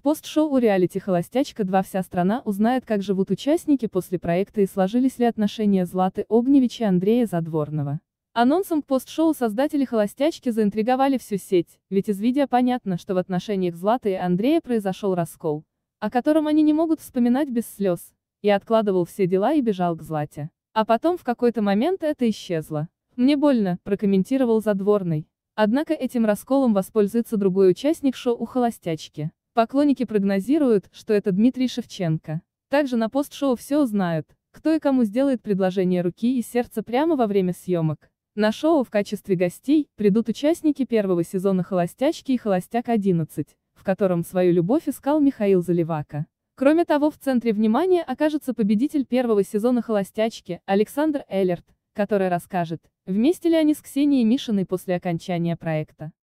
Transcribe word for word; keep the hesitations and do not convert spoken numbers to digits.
пост-шоу реалити «Холостячка два» вся страна узнает, как живут участники после проекта и сложились ли отношения Златы Огневич и Андрея Задворного. Анонсом пост-шоу создатели «Холостячки» заинтриговали всю сеть, ведь из видео понятно, что в отношениях Златы и Андрея произошел раскол, о котором они не могут вспоминать без слез, и откладывал все дела и бежал к Злате. А потом в какой-то момент это исчезло. «Мне больно», — прокомментировал Задворный. Однако этим расколом воспользуется другой участник шоу «Холостячки». Поклонники прогнозируют, что это Дмитрий Шевченко. Также на пост-шоу все узнают, кто и кому сделает предложение руки и сердца прямо во время съемок. На шоу в качестве гостей придут участники первого сезона «Холостячки» и «Холостяк одиннадцать», в котором свою любовь искал Михаил Заливака. Кроме того, в центре внимания окажется победитель первого сезона «Холостячки» Александр Эллерт, который расскажет, вместе ли они с Ксенией Мишиной после окончания проекта.